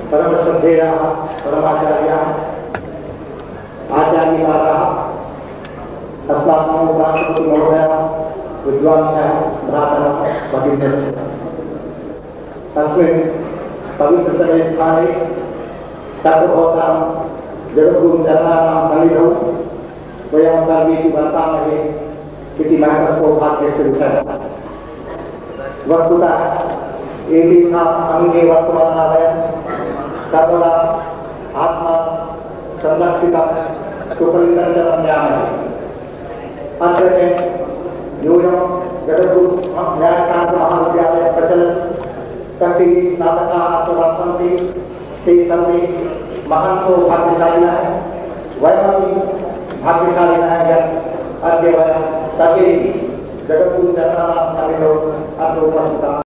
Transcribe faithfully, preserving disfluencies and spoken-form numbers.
परमश्रद्धेयाः परमाचार्याः आचार्यकाराः अस्माकं राष्ट्रपतिमहोदयाः विद्वांसः भ्रातरः भगिन्यः तस्मिन् पवित्रतमे स्थाने सर्वभूतां जगद्गुरुं जनानां सन्निधौ वयं सर्वेपि वर्तामहे इति महत्सौभाग्यस्य विषयः। वस्तुतः एतेषाम् अङ्गे वर्तमानाः सर्वदा आत्मा संरक्षितः सुपरितञ्चनं जानाति। अत्र यूयं जगद्गुरु न्यायशास्त्रमहाविद्यालये प्रचलति तस्य स्नातकाः अत्र सन्ति ते सर्वे महान् सौभाग्यशालिनः वयमपि भाग्यशालिनः यत् अद्य वयं सर्वे जगद्गुरुजनानां सन्निधौ अत्र उपस्थिताः।